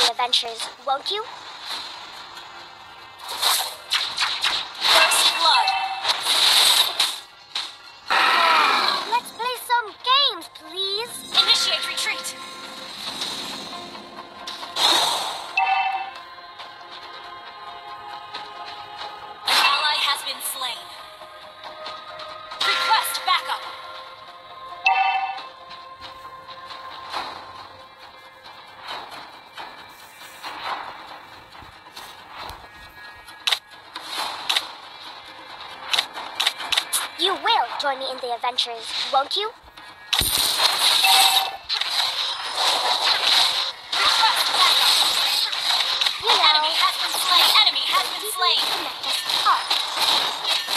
the adventures, won't you? First blood. Let's play some games, please. Initiate retreat. An ally has been slain. Request backup. You will join me in the adventures, won't you? Request backup. You know, Enemy has been slain. Enemy has been slain. connect us up.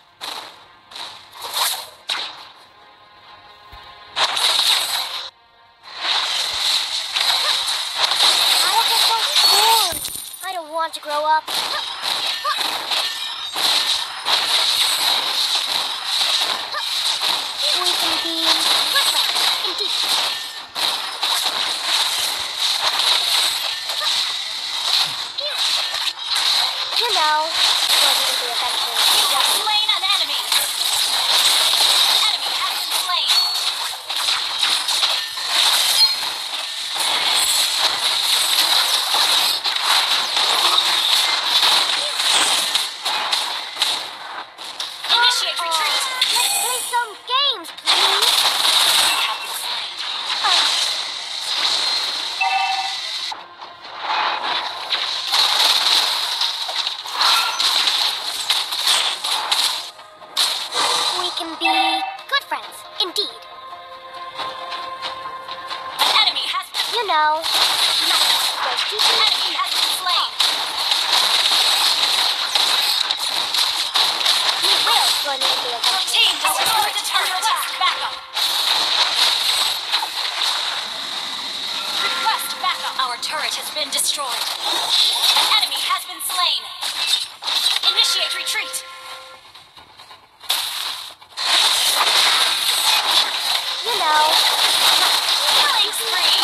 I get so bored. I don't want to grow up. We can be good friends, indeed. You know, join me in the adventures. You have slain an enemy. Enemy has been slain. Initiate retreat. Let's play some games, please. You have been slain. We can be good friends, indeed. An enemy has been. You know, nothing goes deeper. Enemy has been slain. You will join me in the Your adventures. team destroyed the turret. Request backup. Request backup. Our turret has been destroyed. An enemy has been slain. Initiate retreat. You know, Killing spree.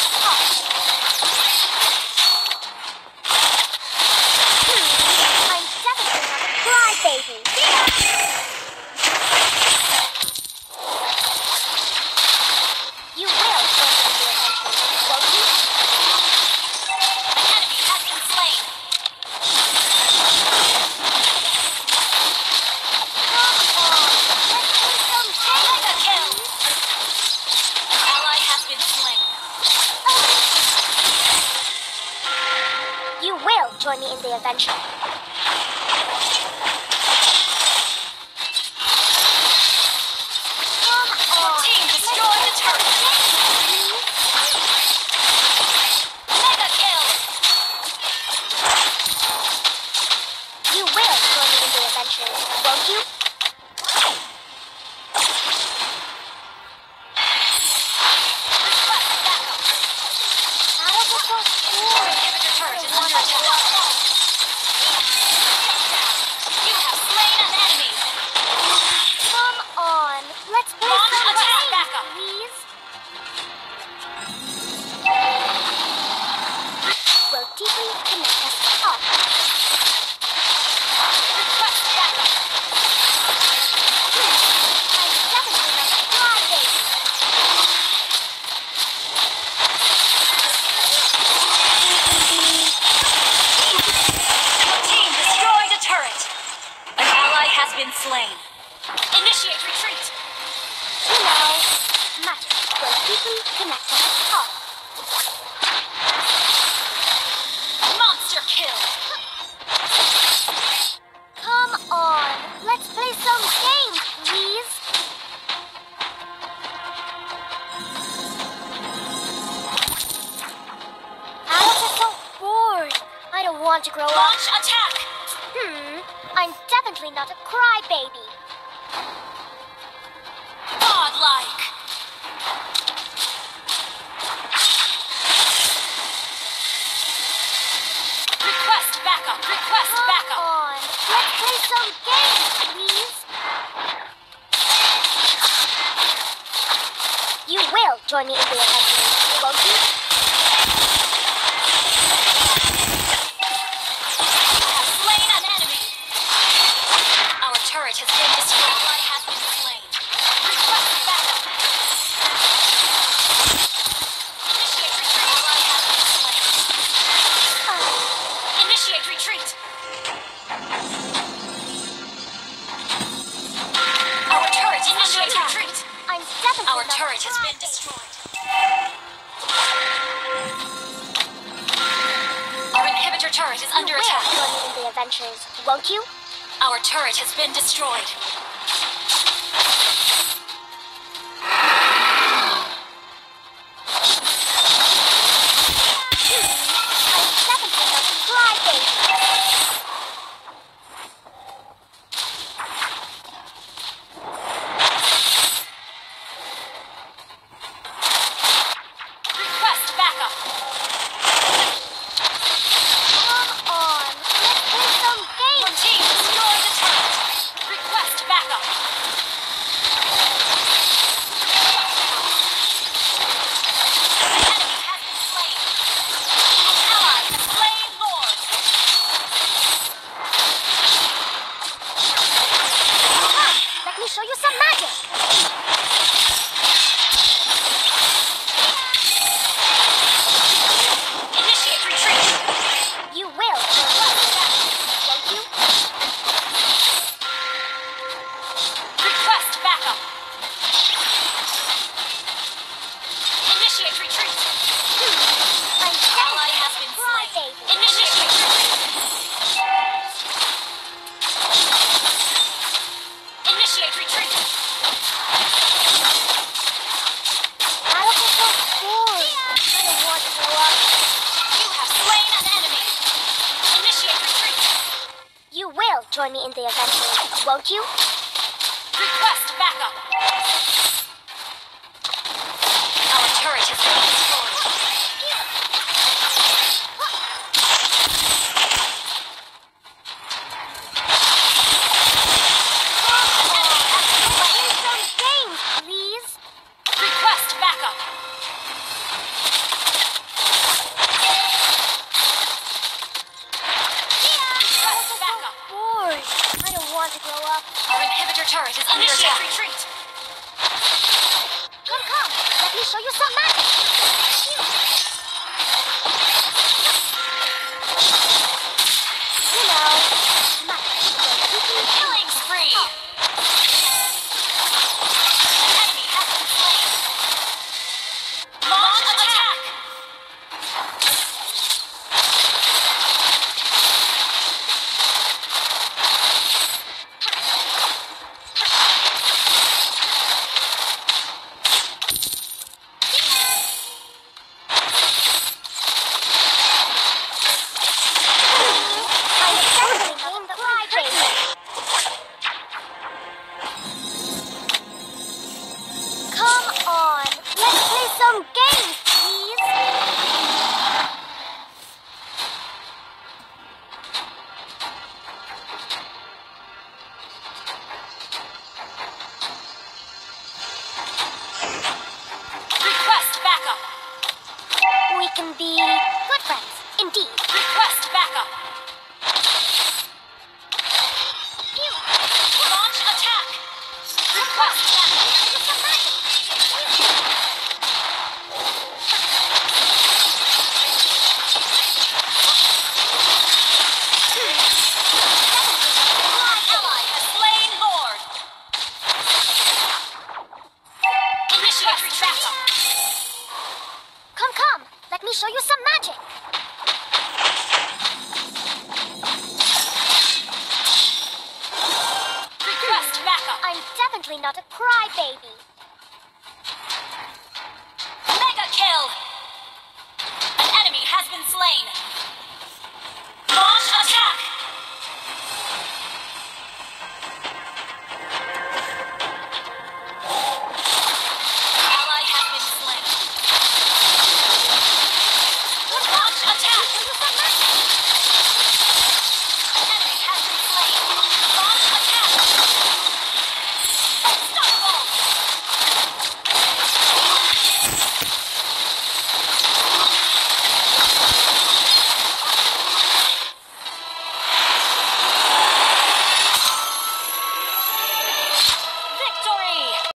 I'm definitely not a crybaby. You will join me in the adventures, won't you? An enemy has been slain. Mega kill. An ally has been slain. You will join me in the adventure. Your team destroyed the turret. Mega kill. You will join me in the adventures, won't you? Request backup. I don't get so bored. Inhibitor turret is under attack. You have slain an enemy. Come on, let's play Launch some attack games, backup. please. Will deeply connect us up. Request backup. I'm definitely not a crybaby. Your team destroyed a turret. An ally has been slain. Initiate retreat. You know, magic will deeply connect us up. Monster kill. Come on, let's play some games, please. I get so bored. I don't want to grow up. Launch attack. I'm definitely not a crybaby. Godlike. Request backup. Request Come backup. on, let's play some games, please. You will join me in the adventures, won't you? turret has been destroyed. Our inhibitor turret is under attack. You will join me in the adventures, won't you? Our turret has been destroyed. I'm 17 of Fly Baby. Request backup. Come on, let's play some games. Your team destroyed the turret. Request backup. An enemy has been slain. An ally has slain Lord. Let me show you some magic. Initiate retreat. You will join me, won't you? Request backup. Initiate retreat. I'm Ally has been Fly slain. Baby. Initiate retreat. Initiate retreat. I'll get so bored. I don't want to grow up. You have slain an enemy. Initiate retreat. You will join me in the adventures, won't you? Request backup. Our turret has been destroyed. Play some games, please. Request backup. Request backup. Bored. I don't want to grow up. Our inhibitor turret is under attack. Retreat. Come, let me show you some magic.